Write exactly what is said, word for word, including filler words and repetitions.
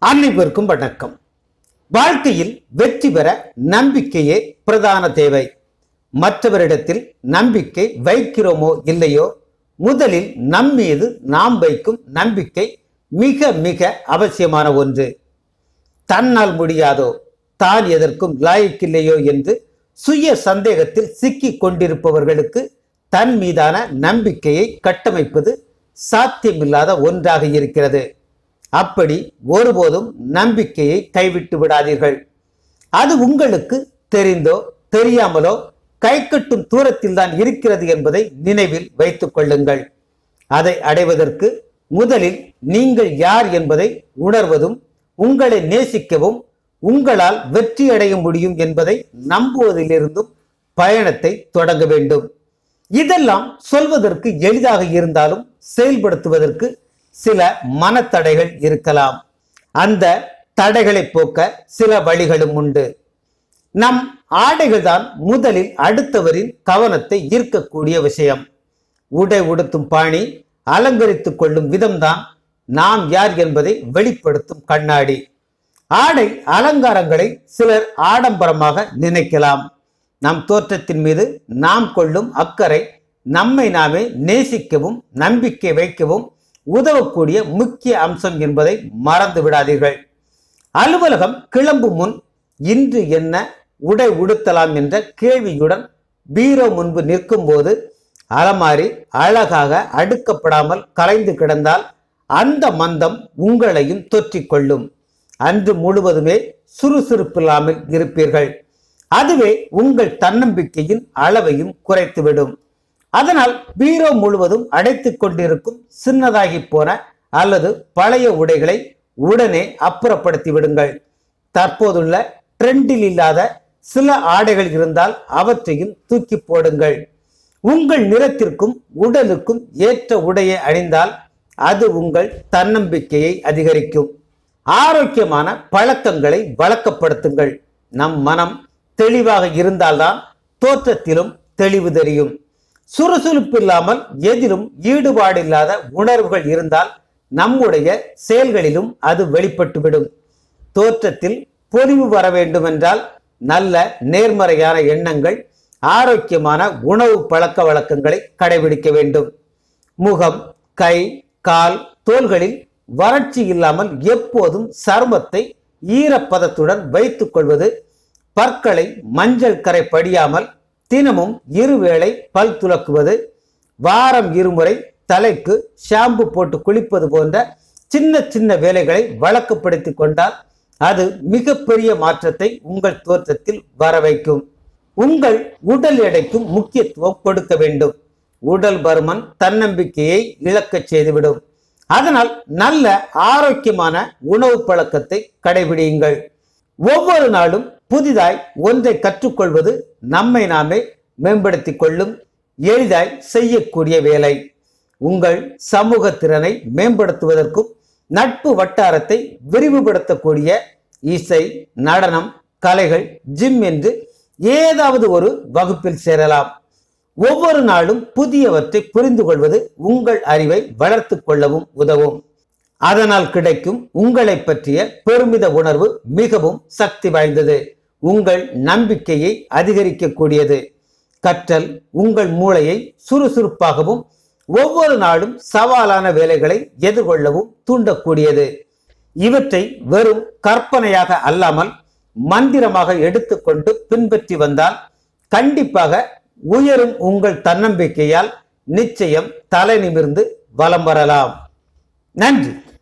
அனைவருக்கும் வணக்கம். வாழ்க்கையில் வெற்றி பெற நம்பிக்கையே பிரதான தேவை. மற்றவரிடத்தில் நம்பிக்கை வைக்கிறோமோ இல்லையோ, முதலில் நம் மீது நாம் வைக்கும் நம்பிக்கை மிக மிக அவசியமான ஒன்று. தன்னால் முடியாதோ, தான் எதற்கும் லாயக்கில்லையோ என்று சுய சந்தேகத்தில் சிக்கிக் கொண்டிருப்பவர்களுக்கு தன் மீதான நம்பிக்கையை கட்டமைப்பது சாத்தியமில்லாத ஒன்றாக இருக்கிறது. அப்படி ஒருபோதும் நம்பிக்கையை கைவிட்டு விடாதீர்கள். அது உங்களுக்கு தெரிந்தோ தெரியாமலோ கை கட்டும் தூரத்தில் தான் இருக்கிறது என்பதை நினைவில் வைத்துக் கொள்ளுங்கள். அதை அடைவதற்கு முதலில் நீங்கள் யார் என்பதை உணர்வதும், உங்களை நேசிக்கவும், உங்களால் வெற்றி அடைய முடியும் என்பதை நம்புவதிலிருந்தும் பயணத்தை தொடங்க வேண்டும். இதெல்லாம் சொல்வதற்கு எளிதாக இருந்தாலும் செயல்படுத்துவதற்கு சில மனத்தடைகள் இருக்கலாம். அந்த தடைகளை போக்க சில வழிகளும் உண்டு. நம் ஆடைகள் தான் முதலில் அடுத்தவரின் கவனத்தை ஈர்க்கக்கூடிய விஷயம். உடை உடுத்தும் பாணி, அலங்கரித்துக் கொள்ளும் விதம்தான் நாம் யார் என்பதை வெளிப்படுத்தும் கண்ணாடி. ஆடை அலங்காரங்களை சிலர் ஆடம்பரமாக நினைக்கலாம். நம் தோற்றத்தின் மீது நாம் கொள்ளும் அக்கறை நம்மை நாமே நேசிக்கவும் நம்பிக்கை வைக்கவும் உதவக்கூடிய முக்கிய அம்சம் என்பதை மறந்து விடாதீர்கள். அலுவலகம் கிளம்பும் முன் இன்று என்ன உடை உடுத்தலாம் என்ற கேள்வியுடன் பீரோ முன்பு நிற்கும் போது அலமாரி அழகாக அடுக்கப்படாமல் கலைந்து கிடந்தால் அந்த மந்தம் உங்களையும் தொற்றிக்கொள்ளும். அன்று முழுவதுமே சுறுசுறுப்பில்லாமல் இருப்பீர்கள். அதுவே உங்கள் தன்னம்பிக்கையின் அளவையும் குறைத்துவிடும். அதனால் பீரோ முழுவதும் அடைத்துக் கொண்டிருக்கும் சின்னதாகி போன அல்லது பழைய உடைகளை உடனே அப்புறப்படுத்தி விடுங்கள். தற்போதுள்ள ட்ரெண்டில் இல்லாத சில ஆடைகள் இருந்தால் அவற்றையும் தூக்கி போடுங்கள். உங்கள் நிறத்திற்கும் உடலுக்கும் ஏற்ற உடையை அணிந்தால் அது உங்கள் தன்னம்பிக்கையை அதிகரிக்கும். ஆரோக்கியமான பழக்கங்களை வழக்கப்படுத்துங்கள். நம் மனம் தெளிவாக இருந்தால்தான் தோற்றத்திலும் தெளிவு தெரியும். சுறுசுறுப்பில்லாமல் எதிலும் ஈடுபாடில்லாத உணர்வுகள் இருந்தால் நம்முடைய செயல்களிலும் அது வெளிப்பட்டுவிடும். தோற்றத்தில் பொலிவு வர வேண்டும் என்றால் நல்ல நேர்மறையான எண்ணங்கள், ஆரோக்கியமான உணவு பழக்க வழக்கங்களை கடைபிடிக்க வேண்டும். முகம், கை, கால், தோள்களில் வறட்சி இல்லாமல் எப்போதும் சருமத்தை ஈரப்பதத்துடன் வைத்துக் கொள்வது, பற்களை மஞ்சள் கரை படியாமல் தினமும் இருவேளை பல் துலக்குவது, வாரம் இருமுறை தலைக்கு ஷாம்பு போட்டு குளிப்பது போன்ற சின்ன சின்ன வேலைகளை வழக்கப்படுத்தி கொண்டால் அது மிகப்பெரிய மாற்றத்தை உங்கள் தோற்றத்தில் வர வைக்கும். உங்கள் உடல் எடைக்கும் முக்கியத்துவம் கொடுக்க வேண்டும். உடல் பருமன் தன்னம்பிக்கையை இழக்க செய்துவிடும். அதனால் நல்ல ஆரோக்கியமான உணவு பழக்கத்தை கடைபிடியுங்கள். ஒவ்வொரு நாளும் புதிதாய் ஒன்றை கற்றுக்கொள்வது நம்மை நாமே மேம்படுத்திக் கொள்ளும் எளிதாய் செய்யக்கூடிய வேலை. உங்கள் சமூக திறனை மேம்படுத்துவதற்கும் நட்பு வட்டாரத்தை விரிவுபடுத்தக்கூடிய இசை, நடனம், கலைகள், ஜிம் என்று ஏதாவது ஒரு வகுப்பில் சேரலாம். ஒவ்வொரு நாளும் புதியவற்றை புரிந்து கொள்வது உங்கள் அறிவை வளர்த்து கொள்ளவும் உதவும். அதனால் கிடைக்கும் உங்களை பற்றிய பெருமித உணர்வு மிகவும் சக்தி வாய்ந்தது. உங்கள் நம்பிக்கையை அதிகரிக்கக்கூடியது. கற்றல் உங்கள் மூளையை சுறுசுறுப்பாகவும் ஒவ்வொரு நாளும் சவாலான வேலைகளை எதிர்கொள்ளவும் தூண்டக்கூடியது. இவற்றை வெறும் கற்பனையாக அல்லாமல் மந்திரமாக எடுத்துக்கொண்டு பின்பற்றி வந்தால் கண்டிப்பாக உயரும் உங்கள் தன்னம்பிக்கையால் நிச்சயம் தலை நிமிர்ந்து வலம் வரலாம். நன்றி.